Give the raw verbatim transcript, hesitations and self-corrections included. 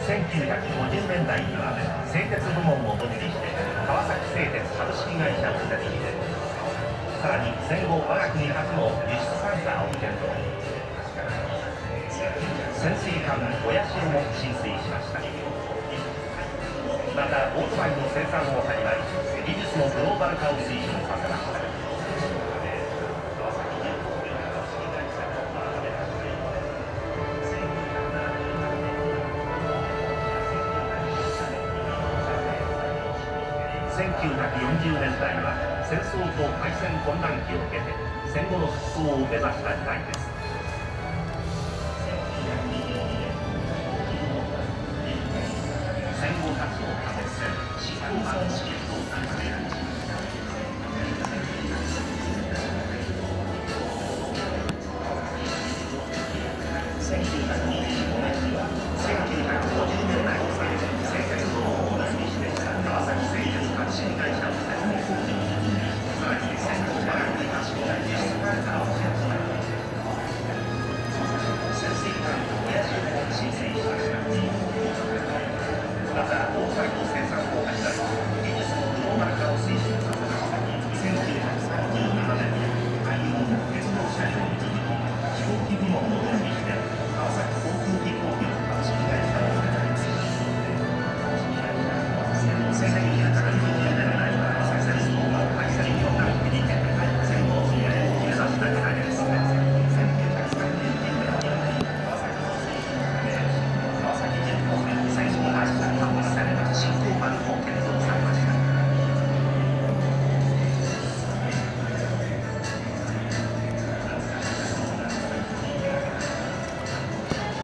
せんきゅうひゃくごじゅうねんだいには製鉄部門を分離して川崎製鉄株式会社を設立。さらに戦後我が国初の輸出タンカーを建造。潜水艦親潮も進水しました。またオートバイの生産を始まり、技術のグローバル化を推進させました。せんきゅうひゃくよんじゅうねんだいは戦争と敗戦混乱期を経て戦後の復興を目指した時代です。戦後初の貨物船新港湾の試験を行いました。せんきゅうひゃくにじゅう